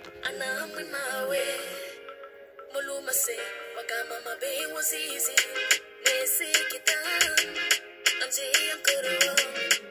I'm in my way. Muluma say, Wagamama Bay was easy. Nesi Kitan, Anji Ankuro.